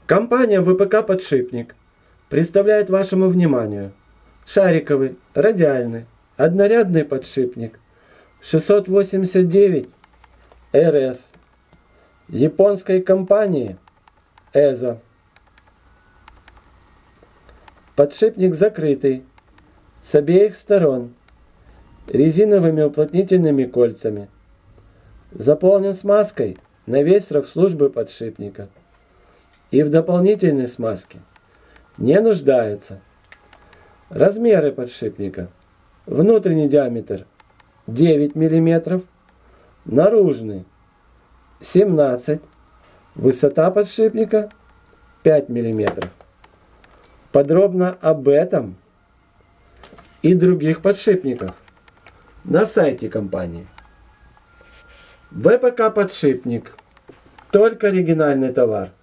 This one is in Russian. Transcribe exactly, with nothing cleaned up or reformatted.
Компания вэ пэ ка «Подшипник» представляет вашему вниманию шариковый, радиальный, однорядный подшипник шестьсот восемьдесят девять эр эс японской компании эзо. Подшипник закрытый с обеих сторон резиновыми уплотнительными кольцами. Заполнен смазкой на весь срок службы подшипника. И в дополнительной смазке не нуждается. Размеры подшипника. Внутренний диаметр девять миллиметров, наружный семнадцать, высота подшипника пять миллиметров. Подробно об этом и других подшипниках на сайте компании. вэ пэ ка «Подшипник» – только оригинальный товар.